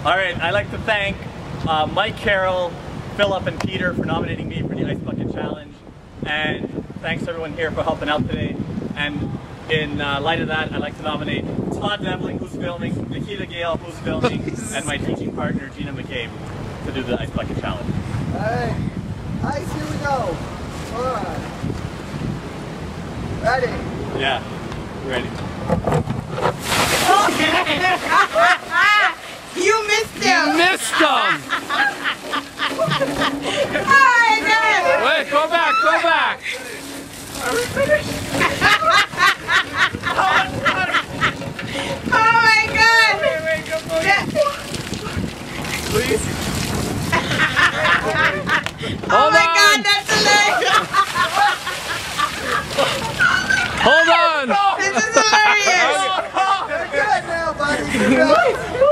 All right, I'd like to thank Mike Carroll, Philip, and Peter for nominating me for the Ice Bucket Challenge. And thanks to everyone here for helping out today. And in light of that, I'd like to nominate Todd Devling, who's filming, Nikita Gale, who's filming, and my teaching partner, Gina McCabe, to do the Ice Bucket Challenge. All right, ice, here we go. Alright. Ready? Yeah, ready. You missed him! You missed him! Oh my God! Wait, go back, go back! Oh my God! Wait, go please. Oh my God, that's hilarious! Hold on! This is hilarious! You're good now, buddy. You're good.